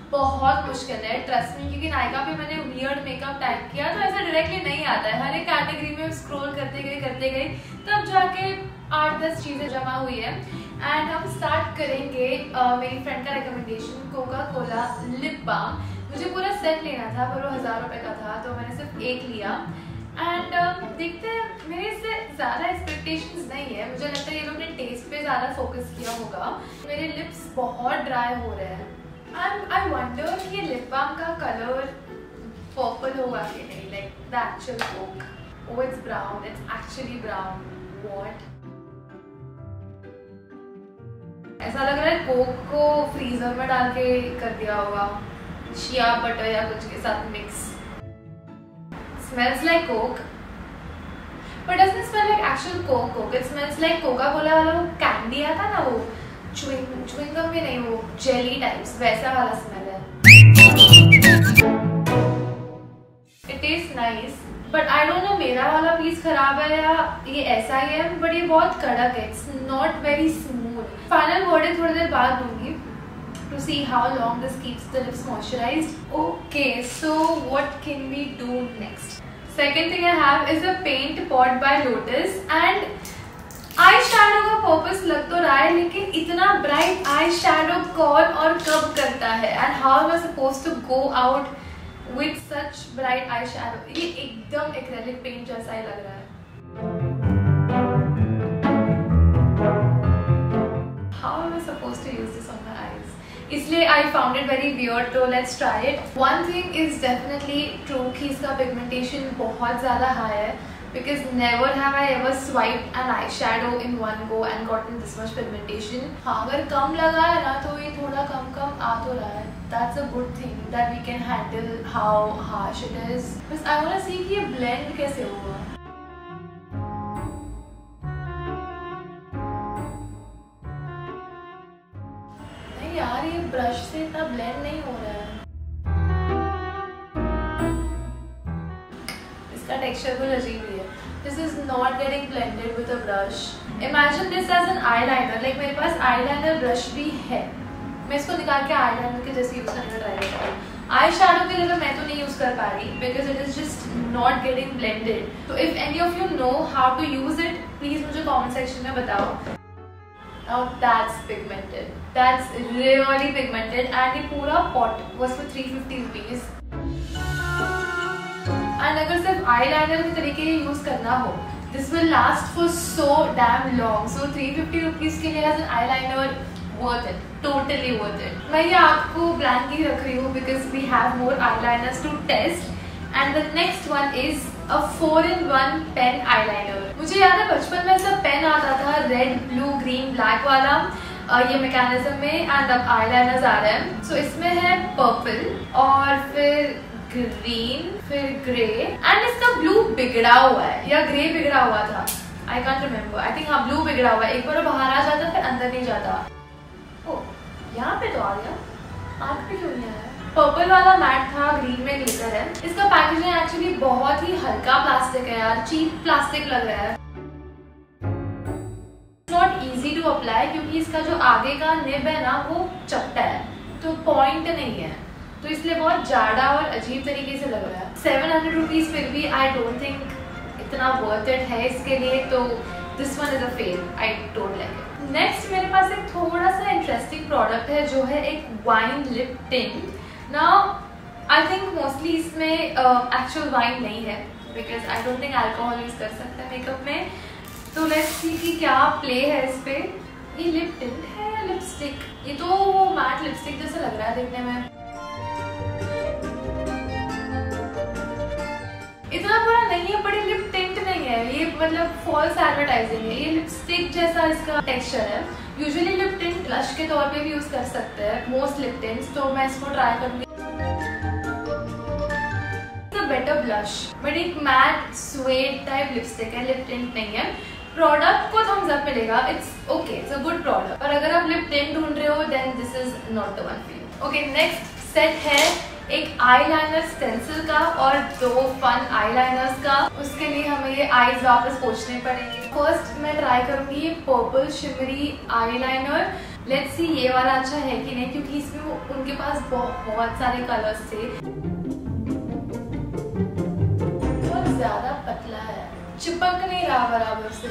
बहुत मुश्किल है ट्रस्ट मी, क्योंकि नायका पे मैंने वियर्ड मेकअप टाइप किया तो ऐसा डायरेक्टली नहीं आता है। हर एक कैटेगरी में स्क्रॉल करते गए तब जाके 8-10 चीज़ें जमा हुई है। एंड हम स्टार्ट करेंगे मेरी फ्रेंड का recommendation, Coca Cola lip balm. मुझे पूरा सेट लेना था पर वो 1000 रुपये का था तो मैंने सिर्फ एक लिया। एंड देखते हैं, मेरे इससे ज़्यादा एक्सपेक्टेशंस नहीं है। मुझे लगता है ये लोग ने टेस्ट पे ज़्यादा फोकस किया होगा। मेरे लिप्स बहुत ड्राई हो रहे हैं एंड आई वंडर कि ये लिप बाम का कलर पर्पल होगा कि नहीं, like the actual Coke. Oh it's brown, it's actually brown. What, ऐसा लग रहा है कोक को फ्रीजर में डाल के कर दिया होगा शिया बटर या कुछ के साथ mix. Smells like Coke, but doesn't smell like actual Coke. It smells like Coca-Cola वाला वो कैंडी आता ना, वो chewing gum में नहीं, वो जेली टाइप्स वैसा वाला स्मेल है। It tastes nice, but I don't know मेरा वाला पीस खराब है या ये ऐसा ही है, but ये बहुत कड़क है। It's not very smooth. Final word थोड़ी देर बाद दूंगी to see how long this keeps the lips moisturized. Okay, so what can we do next? Second thing I have is a paint pot by Lotus and eye shadow का purpose लग तो रहा है, लेकिन इतना ब्राइट आई शैडो कौन और कब करता है and how am I suppose to go out with such bright eye shadow. ये एकदम एक्रेलिक पेंट जैसा ही लग रहा है। How am I suppose to use this on my eyes, इसलिए I found it very weird, तो let's try it. One thing is definitely true कि इसका पिगमेंटेशन बहुत ज़्यादा हाई है, because never have I ever swiped an eyeshadow in one go and gotten this much pigmentation. हाँ, अगर कम लगा है ना तो ये थोड़ा कम आ तो रहा है। That's a good thing that we can handle how harsh it is. बस I wanna see कि ये blend कैसे होगा। नहीं यार, ये ब्रश से इतना blend नहीं हो रहा है। इसका टेक्सचर कुछ अजीब ही है। This is not getting blended with a brush. Imagine this as an eyeliner. Like मेरे पास eyeliner brush भी है, मैं इसको निकाल के eyeliner के जैसे यूज करने का ट्राई करता हूँ। आई शैडो की जगह मैं तो नहीं यूज कर पा रही because it is just not getting blended. So if any of you know how to use it, please मुझे comment section में बताओ। Now that's pigmented. That's really pigmented and ये पूरा pot was for 350 rupees. And अगर सिर्फ eye liner के तरीके use करना हो, this will last for so damn long. So 350 rupees के लिए as an eye liner worth it, totally worth it. मैं ये आपको ब्लैंक ही रख रही हूँ because we have more eye liners to test. And the next one is a 4-in-1 pen eye liner. मुझे याद है बचपन में ऐसा पेन आता था रेड ब्लू ग्रीन ब्लैक वाला, ये मैकेनिज्म में, एंड अब आई लाइनर्स आ रहे हैं। सो इसमें है पर्पल और फिर ग्रीन फिर ग्रे एंड इसका ब्लू बिगड़ा हुआ है या ग्रे बिगड़ा हुआ था, I can't remember. I think हाँ ब्लू बिगड़ा हुआ है। एक बार वो बाहर आ जाता फिर अंदर नहीं जाता। ओ यहाँ पे तो आ गया, आँख पे क्यों नहीं आया? पर्पल वाला मैट था, ग्रीन में ग्लिटर है। इसका पैकेजिंग एक्चुअली बहुत ही हल्का प्लास्टिक है यार, चीप प्लास्टिक लग रहा है। नॉट इजी टू अप्लाई क्योंकि इसका जो आगे का निब है ना वो चपटा है, तो पॉइंट नहीं है, तो इसलिए बहुत जाड़ा और अजीब तरीके से लग रहा है। 700 रुपीज फिर भी आई डोंट थिंक इतना वर्थ इट है इसके लिए, तो this one is a fail, I don't like it. Next मेरे पास एक थोड़ा सा इंटरेस्टिंग प्रोडक्ट है जो है एक wine lip tint. Now I think mostly इसमें एक्चुअल वाइन नहीं है because I don't think alcohol use कर सकते हैं मेकअप में, तो लेट्स सी कि क्या प्ले है इस पे। ये लिप टिंट है या लिपस्टिक? ये तो मैट लिपस्टिक जैसा लग रहा है देखने में। इतना बुरा नहीं है, बड़ी लिप टिंट नहीं है ये, मतलब फॉल्स एडवर्टाइजिंग है। ये लिपस्टिक जैसा इसका टेक्सचर है। यूजुअली लिप टिंट ब्लश के तौर पे भी यूज कर सकते हैं मोस्ट लिप टिंट्स, तो मैं इसको ट्राई करूंगी। बेटर ब्लश बट एक मैट स्वेट टाइप लिपस्टिक है, लिप टिंट नहीं है। प्रोडक्ट को थम्स अप मिलेगा, it's okay, it's a good product, पर अगर आप लिप टिंट ढूंढ रहे हो then this is not the one for you. Okay, next set है एक आईलाइनर स्टेंसिल का और 2 फन आईलाइनर्स का। उसके लिए हमें ये आईज वापस पोंछने पड़ेंगे। फर्स्ट मैं ट्राई करूंगी ये purple shimmery eyeliner. Let's see ये वाला अच्छा है कि नहीं, क्योंकि इसमें वो उनके पास बहुत सारे कलर्स थे। बहुत ज्यादा पतला है, चिपक नहीं रहा बराबर से।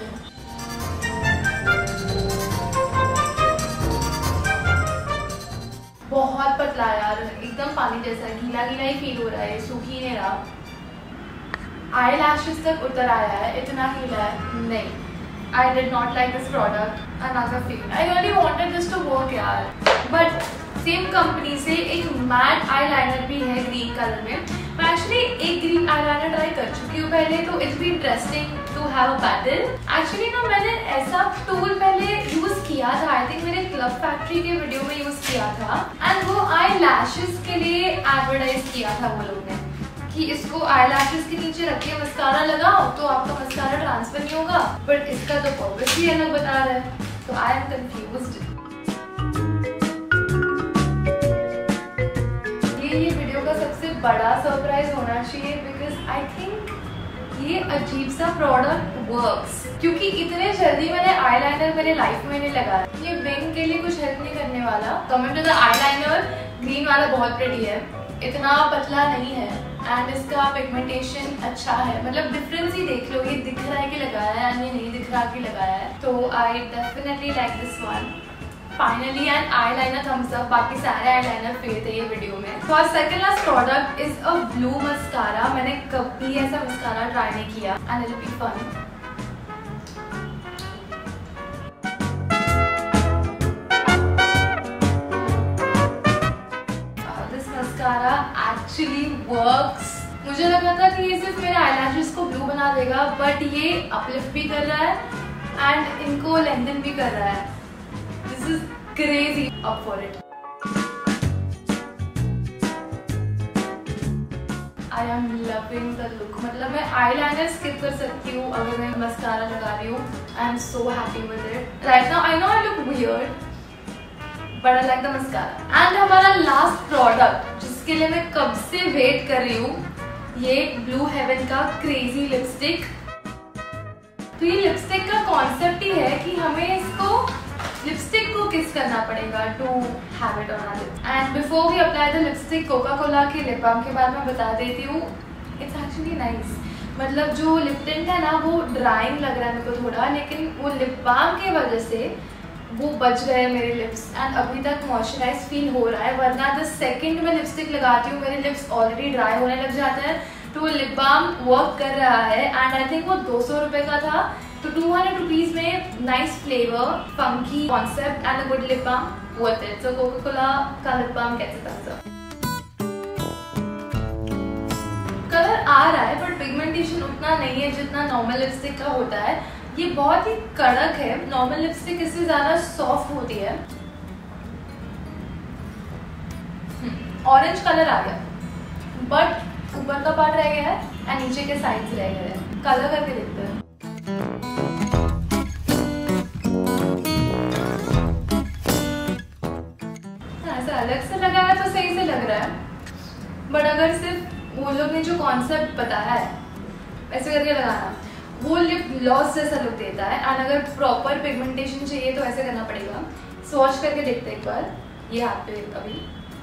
बहुत पतला यार, एकदम पानी जैसा, गीला गीला ही फील हो रहा है, सूख ही नहीं रहा। आई लैशेस तक उतर आया है, इतना गीला है नहीं। I did not like this product. Another fail. I really wanted this to work यार, but सेम कंपनी से एक मैट आईलाइनर भी है ग्रीन कलर में। मैं एक्चुअली एक ग्रीन आईलाइनर ट्राई कर चुकी हूँ पहले, तो इट्स भी interesting to have a battle. Actually ना मैंने ऐसा टूल पहले यूज किया था, आई थिंक मेरे क्लब फैक्ट्री के वीडियो में यूज किया था, एंड वो आई लैशेस के लिए एडवर्टाइज किया था वो लोग ने कि इसको आई लैशेस के नीचे रख के मस्कारा लगाओ तो आपका मस्कारा ट्रांसफर नहीं होगा, बट इसका तो पर्पस ही अलग बता रहा है, तो आई एम कंफ्यूज्ड। ये वीडियो का सबसे बड़ा सरप्राइज होना चाहिए, बिकॉज आई थिंक ये अजीब सा प्रोडक्ट वर्क्स, क्योंकि इतने जल्दी मैंने आईलाइनर मेरे लाइफ में नहीं लगाया। ये विंग के लिए कुछ हेल्प नहीं करने वाला। Coming to the eyeliner, green वाला बहुत प्रिटी है, इतना पतला नहीं है, एंड इसका पिगमेंटेशन अच्छा है, मतलब डिफरेंस ही देख लो, ये दिख रहा है कि लगाया है, ये नहीं दिख रहा कि लगाया है, तो I definitely like this one. Finally and eyeliner thumbs up, बाकी सारे आईलाइनर फेल थे ये वीडियो में। तो our second last product is a blue mascara। मैंने कभी ऐसा मस्कारा ट्राई नहीं किया, and it will be fun. Actually works. मुझे लगा था कि ये सिर्फ मेरे आईलैशेस को ब्लू बना देगा, बट ये अपलिफ्ट भी कर रहा है एंड इनको लेंथन भी कर रहा है। This is crazy, up for it. I am loving the look, मतलब मैं आईलाइनर स्किप कर सकती हूँ अगर मैं मस्कारा लगा रही हूँ। I am so happy with it. Right now I know I look weird, but I like the mascara. And हमारा लास्ट प्रोडक्ट जिसके लिए मैं कब से वेट कर रही हूँ, ये ब्लू हेवन का क्रेजी लिपस्टिक। तो ये लिपस्टिक का कॉन्सेप्ट ही है कि हमें इसको लिपस्टिक को किस करना पड़ेगा to have it on our lips. And before we apply the lipstick, Coca Cola के लिप बाम के बारे में बता देती हूँ, इट्स एक्चुअली नाइस। मतलब जो लिप टिंट है ना वो ड्राइंग लग रहा है मेरे को थोड़ा, लेकिन वो लिप बाम की वजह से वो बच गए मेरे लिप्स, एंड अभी तक मॉइस्चराइज फील हो रहा है। वरना द सेकंड मैं लिपस्टिक लगाती हूँ मेरे लिप्स ऑलरेडी ड्राई होने लग जाते हैं। तो वो लिप बाम वर्क कर रहा है, एंड आई थिंक वो 200 रुपये का था, तो 200 रुपीज में nice flavour, funky concept and a good lip balm, worth it. So Coca Cola का लिप बाम कैसे था? कलर आ रहा है बट पिगमेंटेशन उतना नहीं है जितना नॉर्मल लिपस्टिक का होता है। ये बहुत ही कड़क है, नॉर्मल लिपस्टिक इससे ज्यादा सॉफ्ट होती है। ऑरेंज कलर आ गया, बट ऊपर का पार्ट रह गया है एंड नीचे के साइड्स रह गए हैं। कलर करके देखते हैं। ऐसा अलग से लगाया तो सही से लग रहा है, बट अगर सिर्फ वो लोग ने जो कॉन्सेप्ट बताया है ऐसे करके लगाना, वो लिप ग्लॉस जैसा लुक देता है। एंड अगर प्रॉपर पिगमेंटेशन चाहिए तो ऐसे करना पड़ेगा। स्वॉच करके देखते हैं एक बार ये हाथ पे अभी।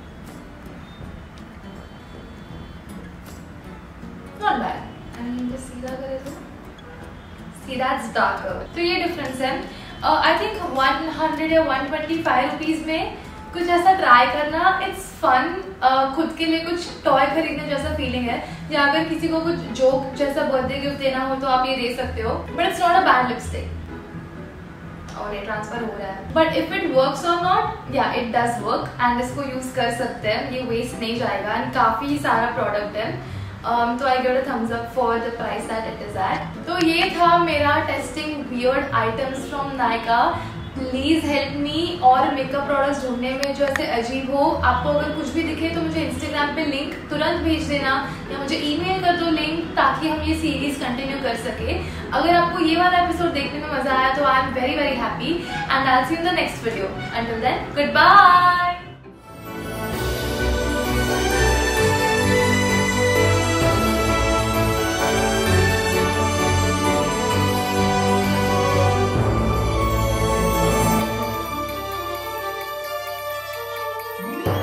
Not bad. एंड सीधा करे तो सी दैट्स डार्कर। तो ये डिफरेंस है। आई थिंक 100 या 125 रुपीज में कुछ ऐसा ट्राई करना, इट्स फन। खुद के लिए कुछ टॉय खरीदने जैसा फीलिंग है, या अगर किसी को कुछ जोक जैसा बर्थडे गिफ्ट देना हो तो आप ये दे सकते हो, but it's not a bad lipstick. और ये ट्रांसफर हो रहा है, बट इफ इट वर्क्स और नॉट, या इट डज वर्क, एंड इसको यूज कर सकते हैं, ये वेस्ट नहीं जाएगा, एंड काफी सारा प्रोडक्ट है। तो I give a thumbs up for the price that it is at. तो ये था मेरा testing weird items from Nykaa. Please help me और मेकअप प्रोडक्ट्स ढूंढने में जो ऐसे अजीब हो। आपको अगर कुछ भी दिखे तो मुझे इंस्टाग्राम पे लिंक तुरंत भेज देना, या मुझे ईमेल कर दो लिंक, ताकि हम ये सीरीज कंटिन्यू कर सके। अगर आपको ये वाला एपिसोड देखने में मजा आया तो I am very very happy, and I will see you in the next video. Until then, goodbye. है।